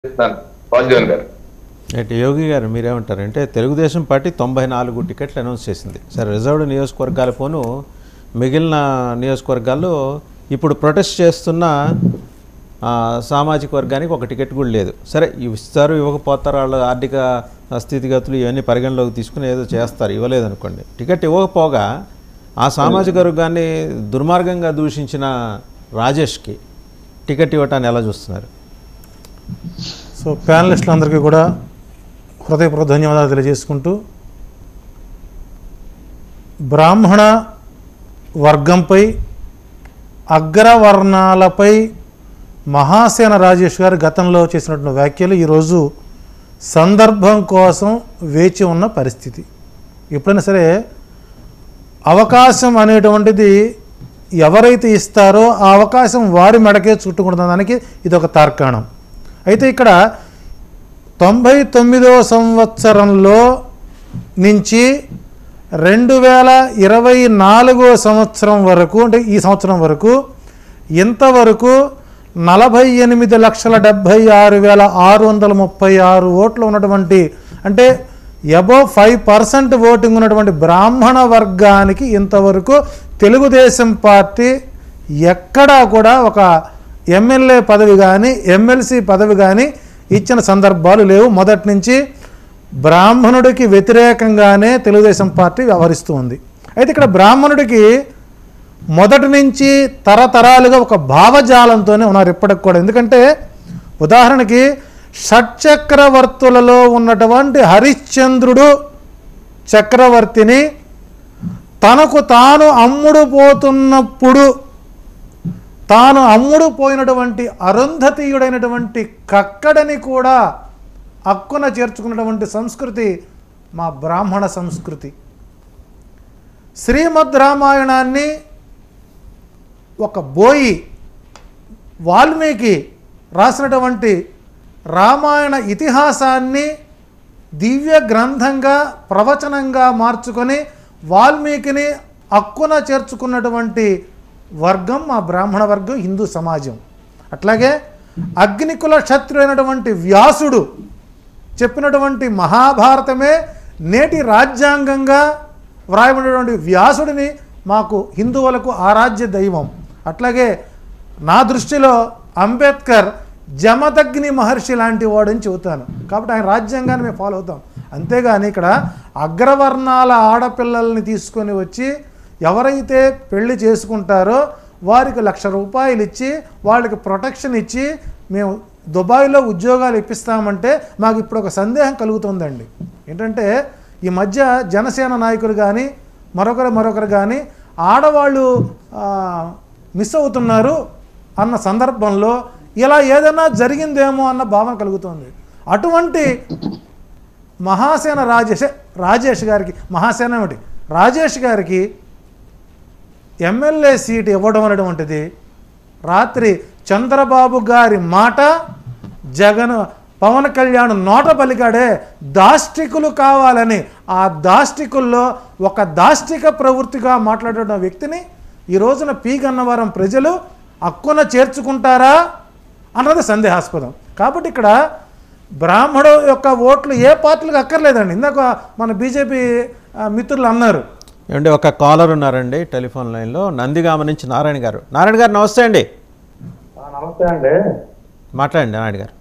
వాసుదేవన్ గారు. అంటే యోగి గారు మీరేమంటారు అంటే తెలుగుదేశం పార్టీ 94 టికెట్లు అనౌన్స్ చేసింది. సరే రిజర్వ్డ్ నియోజకవర్గాల పోను మిగిలిన నియోజకవర్గాల్లో ఇప్పుడు ప్రొటెస్ట్ చేస్తున్న సామాజిక వర్గానికి ఒక టికెట్ కూడా లేదు. సరే ఇస్తారు ఇవ్వకపోతారు, వాళ్ళ ఆర్థిక స్థితిగతులు ఇవన్నీ పరిగణలోకి తీసుకుని ఏదో చేస్తారు, ఇవ్వలేదనుకోండి. టికెట్ ఇవ్వకపోగా ఆ సామాజిక వర్గాన్ని దుర్మార్గంగా దూషించిన రాజేష్కి టికెట్ ఇవ్వటాన్ని ఎలా చూస్తున్నారు? సో ప్యానలిస్టులందరికీ కూడా హృదయపూర్వక ధన్యవాదాలు తెలియజేసుకుంటూ, బ్రాహ్మణ వర్గంపై అగ్రవర్ణాలపై మహాసేన రాజేష్ గారు గతంలో చేసినటువంటి వ్యాఖ్యలు ఈరోజు సందర్భం కోసం వేచి ఉన్న పరిస్థితి. ఎప్పుడైనా సరే అవకాశం అనేటువంటిది ఎవరైతే ఇస్తారో ఆ అవకాశం వారి మెడకే చుట్టుకుంటున్న దానికి ఇది ఒక తార్కాణం. అయితే ఇక్కడ 99వ సంవత్సరంలో నుంచి 2024వ సంవత్సరం వరకు, అంటే ఈ సంవత్సరం వరకు ఇంతవరకు 48,76,636 ఓట్లు ఉన్నటువంటి, అంటే అబోవ్ 5% ఓటింగ్ ఉన్నటువంటి బ్రాహ్మణ వర్గానికి ఇంతవరకు తెలుగుదేశం పార్టీ ఎక్కడా కూడా ఒక ఎమ్మెల్యే పదవి కానీ ఎమ్మెల్సీ పదవి కానీ ఇచ్చిన సందర్భాలు లేవు. మొదటి నుంచి బ్రాహ్మణుడికి వ్యతిరేకంగానే తెలుగుదేశం పార్టీ వ్యవహరిస్తూ ఉంది. అయితే ఇక్కడ బ్రాహ్మణుడికి మొదటి నుంచి తరతరాలుగా ఒక భావజాలంతోనే ఉన్నారు ఇప్పటికి కూడా. ఎందుకంటే ఉదాహరణకి షట్చక్రవర్తులలో ఉన్నటువంటి హరిశ్చంద్రుడు చక్రవర్తిని తనకు తాను అమ్ముడు పోతున్నప్పుడు తాను అమ్ముడు పోయినటువంటి అరుంధతీయుడైనటువంటి కక్కడని కూడా హక్కున చేర్చుకున్నటువంటి సంస్కృతి మా బ్రాహ్మణ సంస్కృతి. శ్రీమద్ రామాయణాన్ని ఒక బోయి వాల్మీకి రాసినటువంటి రామాయణ ఇతిహాసాన్ని దివ్య గ్రంథంగా ప్రవచనంగా మార్చుకొని వాల్మీకిని హక్కున చేర్చుకున్నటువంటి వర్గం మా బ్రాహ్మణ వర్గం, హిందూ సమాజం. అట్లాగే అగ్నికుల క్షత్రుడైనటువంటి వ్యాసుడు చెప్పినటువంటి మహాభారతమే నేటి రాజ్యాంగంగా వ్రాయబడినటువంటి వ్యాసుడిని మాకు హిందువులకు ఆరాధ్య దైవం. అట్లాగే నా దృష్టిలో అంబేద్కర్ జమదగ్ని మహర్షి లాంటి వాడని చెబుతాను. కాబట్టి ఆయన రాజ్యాంగాన్ని మేము ఫాలో అవుతాం. అంతేగాని ఇక్కడ అగ్రవర్ణాల ఆడపిల్లల్ని తీసుకొని వచ్చి ఎవరైతే పెళ్లి చేసుకుంటారో వారికి ₹1,00,000 ఇచ్చి వాళ్ళకి ప్రొటెక్షన్ ఇచ్చి మేము దుబాయ్లో ఉద్యోగాలు ఇప్పిస్తామంటే మాకు ఇప్పుడు ఒక సందేహం కలుగుతుందండి. ఏంటంటే ఈ మధ్య జనసేన నాయకులు కానీ మరొకరు కానీ ఆడవాళ్ళు మిస్ అవుతున్నారు అన్న సందర్భంలో ఇలా ఏదైనా జరిగిందేమో అన్న భావన కలుగుతుంది. అటువంటి మహాసేన రాజేష్ గారికి, మహాసేన ఏమిటి, రాజేష్ గారికి ఎమ్మెల్యే సీటు ఇవ్వడం అనేటువంటిది రాత్రి చంద్రబాబు గారి మాట పవన్ కళ్యాణ్ నోట పలికాడే దాష్టికులు కావాలని, ఆ దాష్టికుల్లో ఒక దాష్టిక ప్రవృత్తిగా మాట్లాడిన వ్యక్తిని ఈ రోజున పి గన్నవరం ప్రజలు హక్కున చేర్చుకుంటారా అన్నది సందేహాస్పదం. కాబట్టి ఇక్కడ బ్రాహ్మణుడు యొక్క ఓట్లు ఏ పార్టీలకు అక్కర్లేదండి. ఇందాక మన బీజేపీ మిత్రులు అన్నారు. ఏమంటే ఒక కాలర్ ఉన్నారండి టెలిఫోన్ లైన్లో, నందిగామ నుంచి నారాయణ గారు. నారాయణ గారు నమస్తే అండి. నమస్తే అండి. మాట్లాడండి నారాయణ గారు.